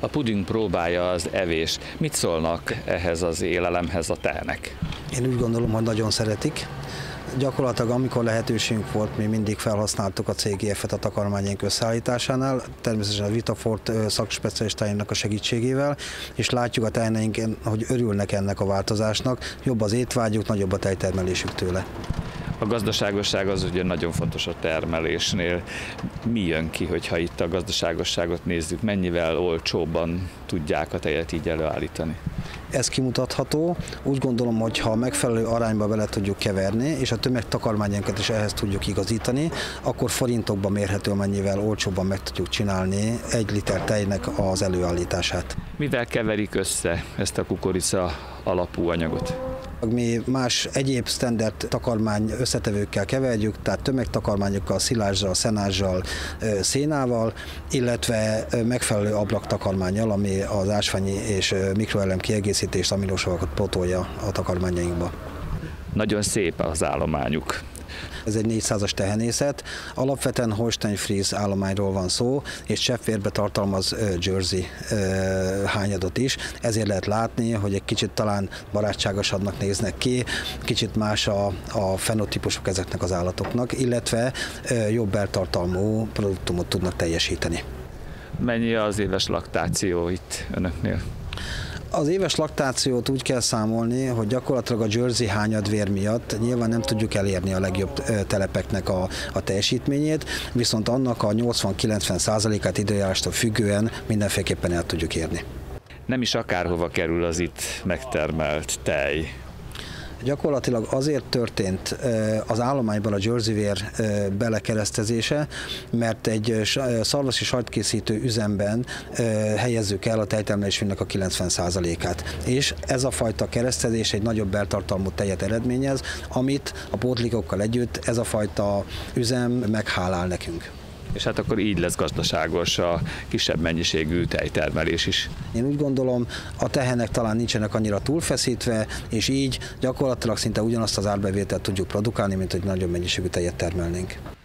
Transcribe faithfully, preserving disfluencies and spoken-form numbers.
A puding próbája az evés. Mit szólnak ehhez az élelemhez a tehenek? Én úgy gondolom, hogy nagyon szeretik. Gyakorlatilag amikor lehetőségünk volt, mi mindig felhasználtuk a cé gé ef-et a takarmányaink összeállításánál, természetesen a Vitafort szakspecialistáinak a segítségével, és látjuk a teheneinken, hogy örülnek ennek a változásnak, jobb az étvágyuk, nagyobb a tejtermelésük tőle. A gazdaságosság az ugye nagyon fontos a termelésnél. Mi jön ki, hogyha itt a gazdaságosságot nézzük, mennyivel olcsóbban tudják a tejet így előállítani? Ez kimutatható. Úgy gondolom, hogy ha megfelelő arányba bele tudjuk keverni, és a tömegtakarmányainkat is ehhez tudjuk igazítani, akkor forintokban mérhető, mennyivel olcsóbban meg tudjuk csinálni egy liter tejnek az előállítását. Mivel keverik össze ezt a kukorica alapú anyagot? Mi más egyéb standard takarmány összetevőkkel keverjük, tehát tömegtakarmányokkal, szilázzsal, szenázzsal, szénával, illetve megfelelő ablaktakarmánnyal, ami az ásványi és mikroelem kiegészítést, aminosavakat pótolja a takarmányainkba. Nagyon szép az állományuk. Ez egy négyszázas tehenészet, alapvetően Holstein Fries állományról van szó, és cseppvérbe tartalmaz Jersey hányadot is, ezért lehet látni, hogy egy kicsit talán barátságosabbnak néznek ki, kicsit más a, a fenotípusok ezeknek az állatoknak, illetve jobb beltartalmú produktumot tudnak teljesíteni. Mennyi az éves laktáció itt önöknél? Az éves laktációt úgy kell számolni, hogy gyakorlatilag a Jersey hányadvér miatt nyilván nem tudjuk elérni a legjobb telepeknek a, a teljesítményét, viszont annak a nyolcvan-kilencven százalékát időjárástól függően mindenféleképpen el tudjuk érni. Nem is akárhova kerül az itt megtermelt tej. Gyakorlatilag azért történt az állományban a Jersey-vér belekeresztezése, mert egy szarvasi sajtkészítő üzemben helyezzük el a tejtermelésünknek a kilencven százalékát. És ez a fajta keresztezés egy nagyobb beltartalmú tejet eredményez, amit a pótlékokkal együtt ez a fajta üzem meghálál nekünk. És hát akkor így lesz gazdaságos a kisebb mennyiségű tejtermelés is. Én úgy gondolom, a tehenek talán nincsenek annyira túlfeszítve, és így gyakorlatilag szinte ugyanazt az árbevételt tudjuk produkálni, mint hogy nagyobb mennyiségű tejet termelnénk.